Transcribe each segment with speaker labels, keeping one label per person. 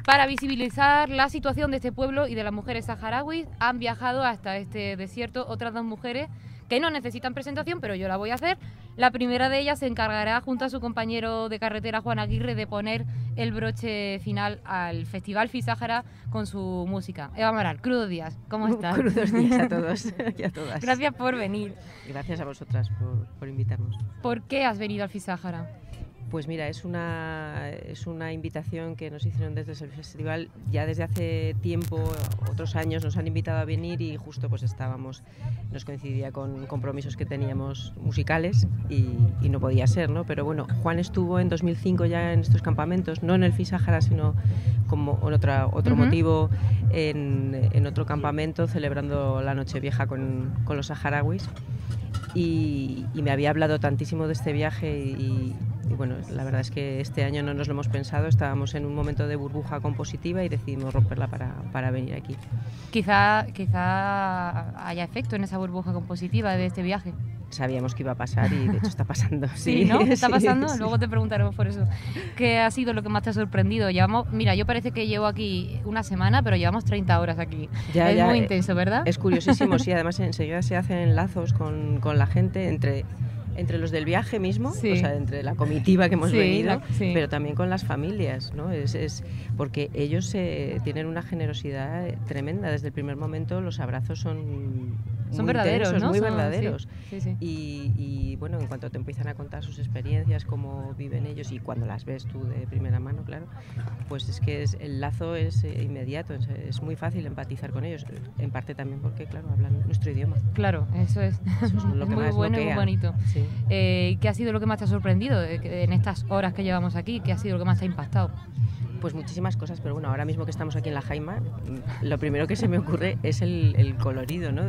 Speaker 1: Para visibilizar la situación de este pueblo y de las mujeres saharauis, han viajado hasta este desierto otras 2 mujeres que no necesitan presentación, pero yo la voy a hacer. La primera de ellas se encargará, junto a su compañero de carretera Juan Aguirre, de poner el broche final al Festival FISAHARA con su música. Eva Amaral, crudos días, ¿cómo estás?
Speaker 2: Crudos días a todos y a todas.
Speaker 1: Gracias por venir.
Speaker 2: Gracias a vosotras por invitarnos.
Speaker 1: ¿Por qué has venido al FISAHARA?
Speaker 2: Pues mira, es una invitación que nos hicieron desde el festival. Ya desde hace tiempo, otros años, nos han invitado a venir y justo pues nos coincidía con compromisos que teníamos musicales y no podía ser, ¿no? Pero bueno, Juan estuvo en 2005 ya en estos campamentos, no en el FISAHARA, sino como en otro motivo, en otro campamento, celebrando la Nochevieja con los saharauis. Y me había hablado tantísimo de este viaje y bueno, la verdad es que este año no nos lo hemos pensado, estábamos en un momento de burbuja compositiva y decidimos romperla para venir aquí.
Speaker 1: Quizá haya efecto en esa burbuja compositiva de este viaje.
Speaker 2: Sabíamos que iba a pasar y de hecho está pasando.
Speaker 1: Sí, ¿no? ¿Está pasando?
Speaker 2: Sí.
Speaker 1: Luego te preguntaremos por eso. ¿Qué ha sido lo que más te ha sorprendido? Mira, yo parece que llevo aquí una semana, pero llevamos 30 horas aquí. Es muy intenso, ¿verdad?
Speaker 2: Es curiosísimo, sí. Además enseguida se hacen lazos con la gente entre los del viaje mismo,
Speaker 1: sí.
Speaker 2: O sea, entre la comitiva que hemos venido,
Speaker 1: sí.
Speaker 2: Pero también con las familias, ¿no? Es porque ellos tienen una generosidad tremenda. Desde el primer momento los abrazos son muy
Speaker 1: verdaderos,
Speaker 2: intensos,
Speaker 1: ¿no?
Speaker 2: muy verdaderos.
Speaker 1: Sí.
Speaker 2: Y bueno, en cuanto te empiezan a contar sus experiencias, cómo viven ellos y cuando las ves tú de primera mano, claro, pues es que el lazo es inmediato, es muy fácil empatizar con ellos, en parte también porque, claro, hablan nuestro idioma.
Speaker 1: Claro, eso es
Speaker 2: lo que
Speaker 1: muy
Speaker 2: más
Speaker 1: bueno y muy bonito.
Speaker 2: Sí.
Speaker 1: ¿Qué ha sido lo que más te ha sorprendido en estas horas que llevamos aquí? ¿Qué ha sido lo que más te ha impactado?
Speaker 2: Pues muchísimas cosas, pero bueno, ahora mismo que estamos aquí en La Jaima, lo primero que se me ocurre es el colorido, ¿no?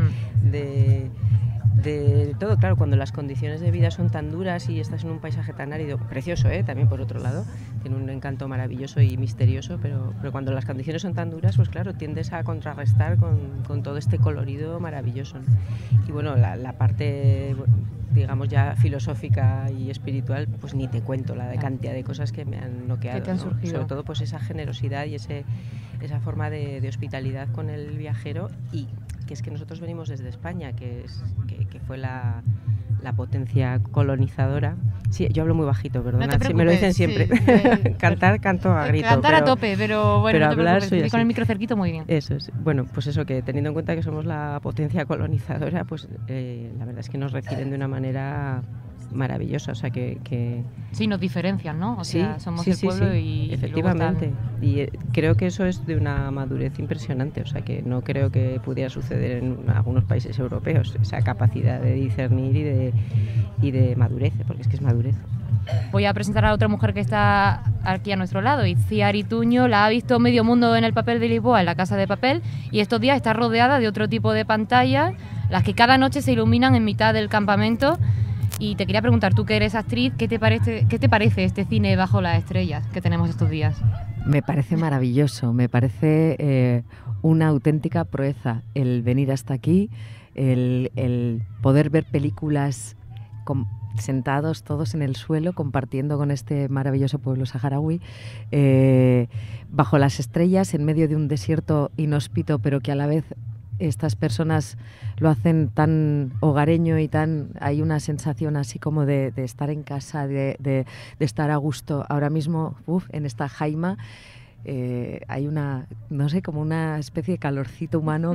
Speaker 2: De todo, claro, cuando las condiciones de vida son tan duras y estás en un paisaje tan árido, precioso, también por otro lado, tiene un encanto maravilloso y misterioso, pero cuando las condiciones son tan duras, pues claro, tiendes a contrarrestar con todo este colorido maravilloso, ¿no? Y bueno, la parte, digamos, ya filosófica y espiritual, pues ni te cuento la cantidad de cosas que me han noqueado,
Speaker 1: ¿Qué te han surgido?
Speaker 2: Sobre todo pues esa generosidad y esa forma de hospitalidad con el viajero, y que es que nosotros venimos desde España, que fue la potencia colonizadora. Sí, yo hablo muy bajito, perdona,
Speaker 1: no te preocupes,
Speaker 2: me lo dicen siempre.
Speaker 1: Sí,
Speaker 2: Canto a grito.
Speaker 1: Cantar a tope, pero bueno,
Speaker 2: pero
Speaker 1: no te
Speaker 2: hablar
Speaker 1: preocupes, con el micro cerquito muy bien.
Speaker 2: Eso es. Bueno, pues eso, que teniendo en cuenta que somos la potencia colonizadora, pues la verdad es que nos reciben de una manera maravillosa, o sea que
Speaker 1: sí, nos diferencian, ¿no? O sea, somos el pueblo y
Speaker 2: efectivamente, y creo que eso es de una madurez impresionante, o sea que no creo que pudiera suceder en algunos países europeos, esa capacidad de discernir y de madurez, porque es que es madurez.
Speaker 1: Voy a presentar a otra mujer que está aquí a nuestro lado, Itziar Ituño. La ha visto medio mundo en el papel de Lisboa, en La Casa de Papel, y estos días está rodeada de otro tipo de pantallas, las que cada noche se iluminan en mitad del campamento. Y te quería preguntar, tú que eres actriz, ¿qué te parece este cine bajo las estrellas que tenemos estos días?
Speaker 3: Me parece maravilloso, me parece una auténtica proeza el venir hasta aquí, el poder ver películas sentados todos en el suelo compartiendo con este maravilloso pueblo saharaui, bajo las estrellas, en medio de un desierto inhóspito, pero que a la vez estas personas lo hacen tan hogareño y hay una sensación así como de estar en casa, de estar a gusto. Ahora mismo, en esta jaima, hay como una especie de calorcito humano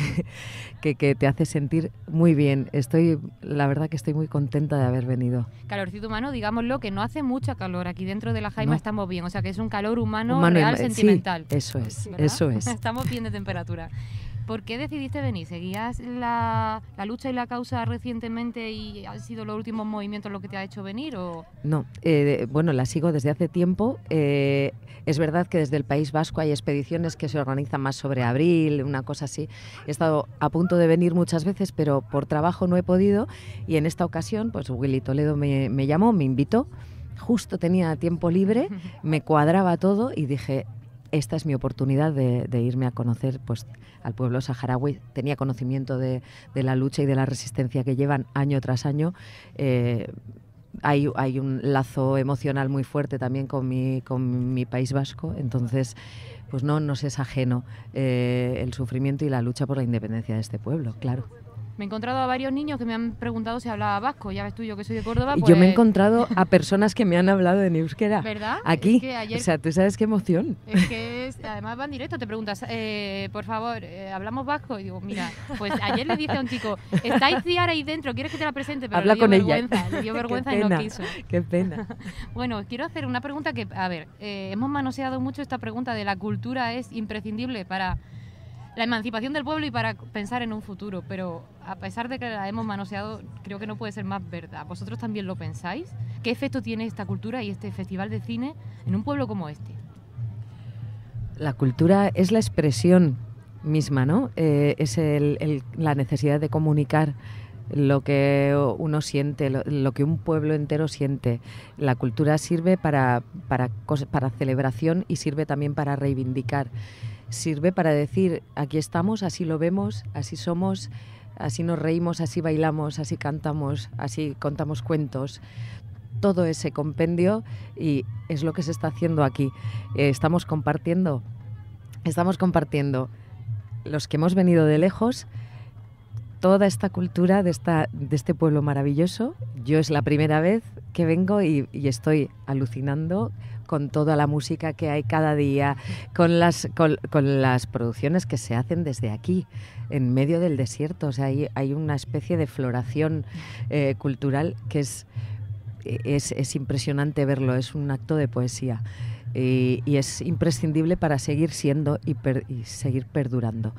Speaker 3: que te hace sentir muy bien. La verdad que estoy muy contenta de haber venido.
Speaker 1: Calorcito humano, digámoslo, que no hace mucha calor. Aquí dentro de la jaima
Speaker 3: no.
Speaker 1: Estamos bien, o sea que es un calor humano real, sentimental.
Speaker 3: Sí, eso es,
Speaker 1: ¿verdad?
Speaker 3: eso es.
Speaker 1: Estamos bien de temperatura. ¿Por qué decidiste venir? ¿Seguías la lucha y la causa recientemente y han sido los últimos movimientos lo que te ha hecho venir? ¿O?
Speaker 3: No, bueno, la sigo desde hace tiempo. Es verdad que desde el País Vasco hay expediciones que se organizan más sobre abril, una cosa así. He estado a punto de venir muchas veces, pero por trabajo no he podido. Y en esta ocasión, pues Willy Toledo me llamó, me invitó. Justo tenía tiempo libre, me cuadraba todo y dije, esta es mi oportunidad de irme a conocer pues, al pueblo saharaui. Tenía conocimiento de la lucha y de la resistencia que llevan año tras año. hay un lazo emocional muy fuerte también con mi País Vasco, entonces pues no nos es ajeno el sufrimiento y la lucha por la independencia de este pueblo, claro.
Speaker 1: Me he encontrado a varios niños que me han preguntado si hablaba vasco. Ya ves tú, yo que soy de Córdoba,
Speaker 3: Yo me he encontrado a personas que me han hablado en euskera.
Speaker 1: ¿Verdad?
Speaker 3: Aquí.
Speaker 1: Es que ayer...
Speaker 3: O sea, tú sabes qué emoción.
Speaker 1: Es que además van directo, te preguntas, por favor, ¿hablamos vasco? Y digo, mira, pues ayer le dije a un chico, ¿estáis Ciara ahí dentro? ¿Quieres que te la presente? Pero
Speaker 3: habla
Speaker 1: le dio
Speaker 3: con
Speaker 1: vergüenza,
Speaker 3: ella.
Speaker 1: Le dio vergüenza
Speaker 3: Qué
Speaker 1: y
Speaker 3: pena,
Speaker 1: no quiso.
Speaker 3: Qué pena.
Speaker 1: Bueno, quiero hacer una pregunta que, a ver, hemos manoseado mucho esta pregunta de la cultura es imprescindible para la emancipación del pueblo y para pensar en un futuro, pero a pesar de que la hemos manoseado, creo que no puede ser más verdad. ¿Vosotros también lo pensáis? ¿Qué efecto tiene esta cultura y este festival de cine en un pueblo como este?
Speaker 3: La cultura es la expresión misma, ¿no? Es la necesidad de comunicar lo que uno siente, lo que un pueblo entero siente. La cultura sirve para celebración y sirve también para reivindicar. Sirve para decir, aquí estamos, así lo vemos, así somos, así nos reímos, así bailamos, así cantamos, así contamos cuentos. Todo ese compendio y es lo que se está haciendo aquí. Estamos compartiendo los que hemos venido de lejos toda esta cultura de este pueblo maravilloso. Yo es la primera vez que vengo y estoy alucinando con toda la música que hay cada día, con las producciones que se hacen desde aquí, en medio del desierto. O sea, hay una especie de floración cultural que es impresionante verlo, es un acto de poesía. Y es imprescindible para seguir siendo y seguir perdurando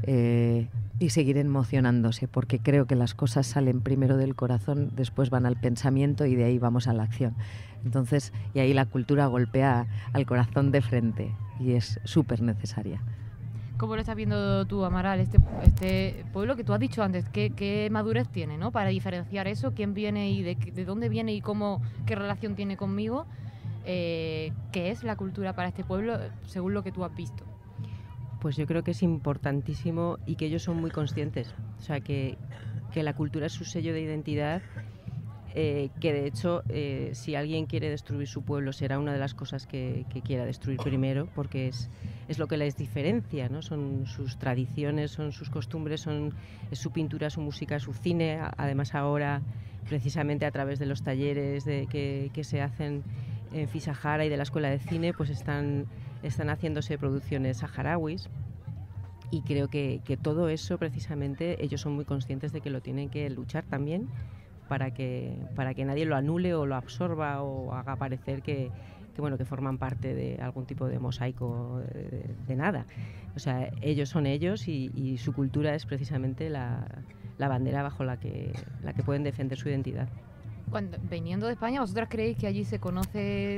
Speaker 3: y seguir emocionándose, porque creo que las cosas salen primero del corazón, después van al pensamiento y de ahí vamos a la acción. Entonces, y ahí la cultura golpea al corazón de frente y es súper necesaria.
Speaker 1: ¿Cómo lo estás viendo tú, Amaral, este pueblo que tú has dicho antes? ¿Qué madurez tiene, ¿no? Para diferenciar eso, quién viene y de dónde viene y qué relación tiene conmigo. ¿Qué es la cultura para este pueblo según lo que tú has visto?
Speaker 2: Pues yo creo que es importantísimo y que ellos son muy conscientes. O sea, que la cultura es su sello de identidad, que de hecho, si alguien quiere destruir su pueblo, será una de las cosas que quiera destruir primero, porque es lo que les diferencia, ¿no? Son sus tradiciones, son sus costumbres, es su pintura, su música, su cine. Además ahora, precisamente a través de los talleres que se hacen en Fisahara y de la Escuela de Cine, pues están haciéndose producciones saharauis, y creo que todo eso precisamente ellos son muy conscientes de que lo tienen que luchar también para que nadie lo anule o lo absorba o haga parecer que forman parte de algún tipo de mosaico de nada. O sea, ellos son ellos y su cultura es precisamente la bandera bajo la que pueden defender su identidad.
Speaker 1: Viniendo de España, ¿vosotras creéis que allí se conoce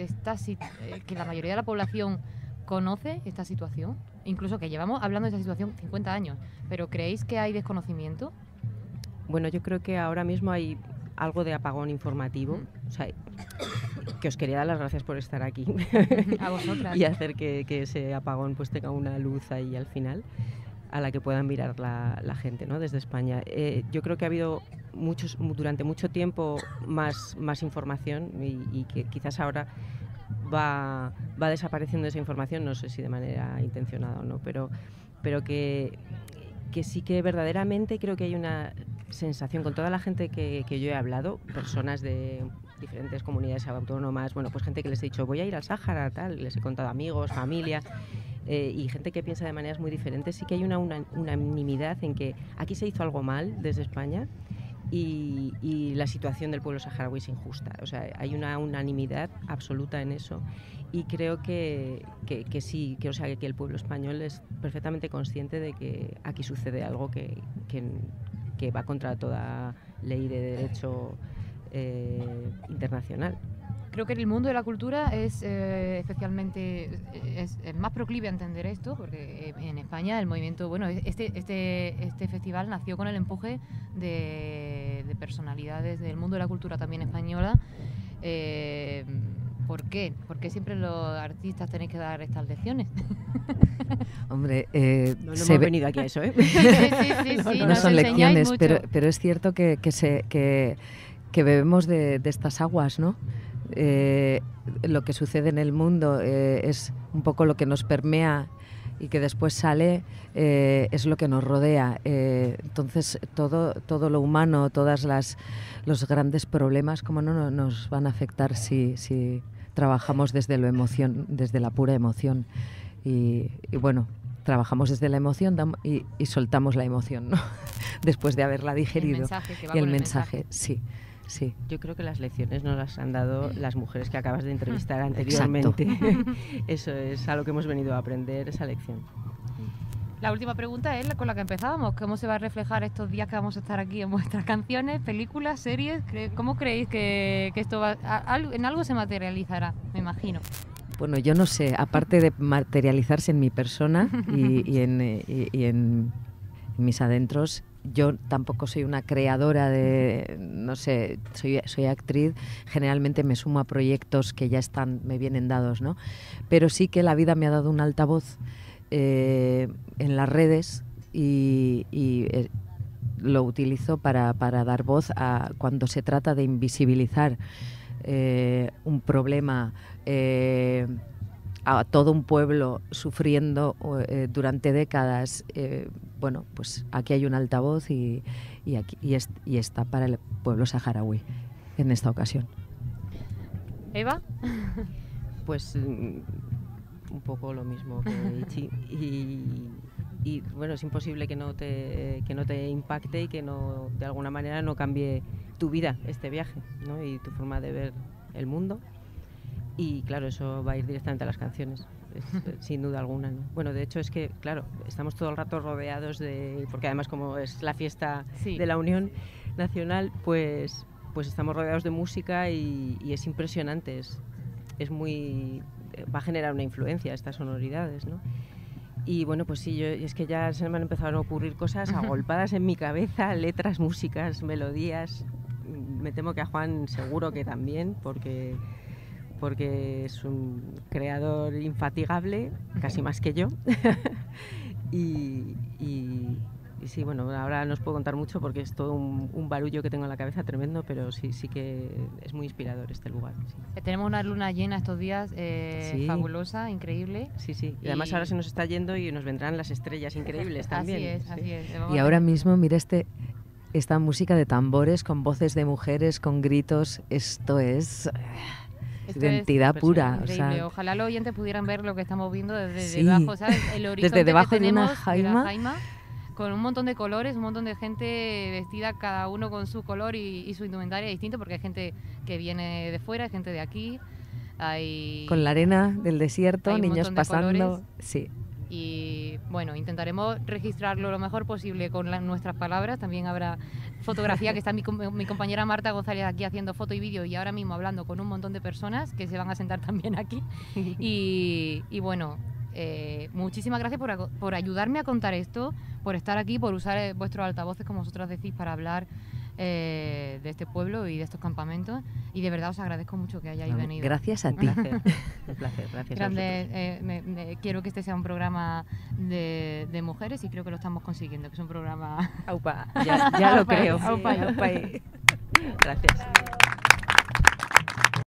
Speaker 1: que la mayoría de la población conoce esta situación? Incluso que llevamos hablando de esta situación 50 años, pero ¿creéis que hay desconocimiento?
Speaker 2: Bueno, yo creo que ahora mismo hay algo de apagón informativo. O sea, que os quería dar las gracias por estar aquí.
Speaker 1: A vosotras.
Speaker 2: Y hacer que ese apagón pues tenga una luz ahí al final a la que puedan mirar la gente, ¿no? Desde España. Yo creo que ha habido durante mucho tiempo más información y que quizás ahora va desapareciendo esa información, no sé si de manera intencionada o no, pero que sí que verdaderamente creo que hay una sensación con toda la gente que yo he hablado, personas de diferentes comunidades autónomas, bueno, pues gente que les he dicho voy a ir al Sáhara, tal, les he contado amigos, familia, y gente que piensa de maneras muy diferentes. Sí que hay una unanimidad en que aquí se hizo algo mal desde España y la situación del pueblo saharaui es injusta. O sea, hay una unanimidad absoluta en eso y creo que sí, que el pueblo español es perfectamente consciente de que aquí sucede algo que va contra toda ley de derecho internacional.
Speaker 1: Creo que en el mundo de la cultura es especialmente es más proclive a entender esto, porque en España el movimiento, bueno, este festival nació con el empuje de personalidades del mundo de la cultura también española. ¿Por qué? ¿Por qué siempre los artistas tenéis que dar estas lecciones?
Speaker 3: Hombre,
Speaker 2: no hemos venido aquí a eso, ¿eh?
Speaker 1: Sí,
Speaker 3: no son lecciones, pero es cierto que que bebemos de estas aguas, ¿no? Lo que sucede en el mundo es un poco lo que nos permea y que después sale, es lo que nos rodea. Entonces, todo lo humano, los grandes problemas, ¿cómo no nos van a afectar si trabajamos desde desde la pura emoción? Y bueno, trabajamos desde la emoción y soltamos la emoción, ¿no? Después de haberla digerido.
Speaker 1: El mensaje que va
Speaker 3: y el
Speaker 1: con el
Speaker 3: mensaje, sí. Sí.
Speaker 2: Yo creo que las lecciones nos las han dado las mujeres que acabas de entrevistar anteriormente. Eso es a lo que hemos venido a aprender, esa lección.
Speaker 1: La última pregunta es con la que empezábamos. ¿Cómo se va a reflejar estos días que vamos a estar aquí en vuestras canciones, películas, series? ¿Cómo creéis que esto en algo se materializará? Me imagino.
Speaker 3: Bueno, yo no sé, aparte de materializarse en mi persona y en mis adentros, yo tampoco soy una creadora no sé, soy actriz, generalmente me sumo a proyectos que ya me vienen dados, ¿no? Pero sí que la vida me ha dado un altavoz en las redes y lo utilizo para dar voz cuando se trata de invisibilizar un problema, a todo un pueblo sufriendo durante décadas. Bueno, pues aquí hay un altavoz y está para el pueblo saharaui en esta ocasión.
Speaker 1: ¿Eva?
Speaker 2: Pues un poco lo mismo que Ichi. Y bueno, es imposible que no te impacte y que de alguna manera no cambie tu vida este viaje, ¿no? Y tu forma de ver el mundo. Y claro, eso va a ir directamente a las canciones, sin duda alguna, ¿no? Bueno, de hecho es que, claro, estamos todo el rato rodeados porque además como es la fiesta de la Unión Nacional, pues estamos rodeados de música y es impresionante, es muy... va a generar una influencia estas sonoridades, ¿no? Y bueno, pues sí, es que ya se me han empezado a ocurrir cosas agolpadas en mi cabeza, letras, músicas, melodías. Me temo que a Juan seguro que también, porque es un creador infatigable, casi más que yo. y sí, bueno, ahora no os puedo contar mucho porque es todo un barullo que tengo en la cabeza tremendo, pero sí que es muy inspirador este lugar. Sí.
Speaker 1: Tenemos una luna llena estos días, fabulosa, increíble.
Speaker 2: Sí. Y además ahora se nos está yendo y nos vendrán las estrellas increíbles también.
Speaker 1: Así es.
Speaker 3: Y ahora mismo, mira esta música de tambores con voces de mujeres, con gritos, esto es... identidad pura.
Speaker 1: Increíble. O sea, ojalá los oyentes pudieran ver lo que estamos viendo desde debajo, ¿sabes? El horizonte
Speaker 3: desde debajo
Speaker 1: que tenemos
Speaker 3: de una jaima,
Speaker 1: con un montón de colores, un montón de gente vestida, cada uno con su color y su indumentaria distinto, porque hay gente que viene de fuera, hay gente de aquí.
Speaker 3: Con la arena del desierto, niños pasando.
Speaker 1: Sí. Y bueno, intentaremos registrarlo lo mejor posible con nuestras palabras. También habrá fotografía, que está mi compañera Marta González aquí haciendo foto y vídeo y ahora mismo hablando con un montón de personas que se van a sentar también aquí. Y bueno, muchísimas gracias por ayudarme a contar esto, por estar aquí, por usar vuestros altavoces, como vosotros decís, para hablar de este pueblo y de estos campamentos. Y de verdad os agradezco mucho que hayáis venido.
Speaker 3: Gracias a ti.
Speaker 2: Un placer, gracias.
Speaker 1: Grande, quiero que este sea un programa de mujeres y creo que lo estamos consiguiendo, que es un programa...
Speaker 2: Aupa, ya lo creo.
Speaker 1: Aupa.
Speaker 2: Gracias.